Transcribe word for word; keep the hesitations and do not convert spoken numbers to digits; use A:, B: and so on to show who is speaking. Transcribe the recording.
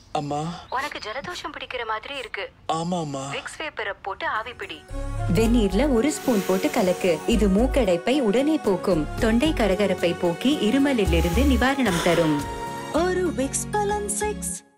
A: அம்மா,
B: உனக்கு ஜலதோஷம் பிடிக்கிற மாதிரி இருக்கு.
A: ஆமா அம்மா.
B: விக்ஸ் வேப்பரை போட்டு ஆவி பிடி.
C: வெந்நீர்ல ஒரு ஸ்பூன் போட்டு கலக்கு. இது மூக்கடைப்பை உடனே போக்கும். தொண்டை கரகரப்பை போக்கி இருமலில் இருந்து நிவாரணம் தரும்.
D: ஒரு விக்ஸ் பலன் சிக்ஸ்